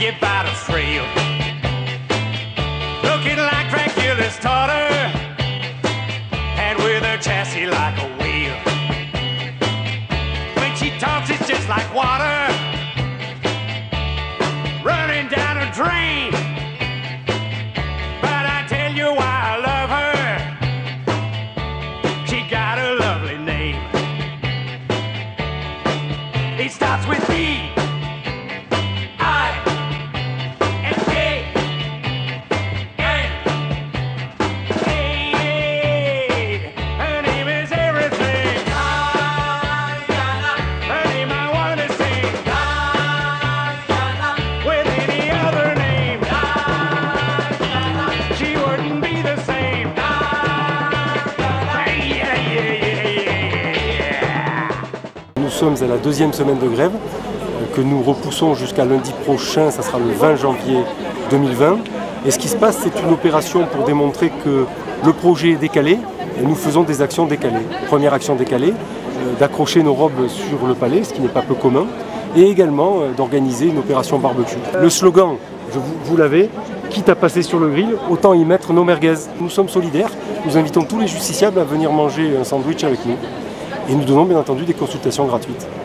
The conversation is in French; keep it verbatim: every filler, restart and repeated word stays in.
it by the frail, looking like Dracula's daughter, and with her chassis like a whale. When she talks, it's just like water running down a drain. But I tell you why I love her. She got a lovely name. It starts with B. Nous sommes à la deuxième semaine de grève que nous repoussons jusqu'à lundi prochain, ça sera le vingt janvier deux mille vingt. Et ce qui se passe, c'est une opération pour démontrer que le projet est décalé et nous faisons des actions décalées. Première action décalée, euh, d'accrocher nos robes sur le palais, ce qui n'est pas peu commun, et également euh, d'organiser une opération barbecue. Le slogan, je vous, vous l'avez, quitte à passer sur le grill, autant y mettre nos merguez. Nous sommes solidaires, nous invitons tous les justiciables à venir manger un sandwich avec nous. Et nous donnons bien entendu des consultations gratuites.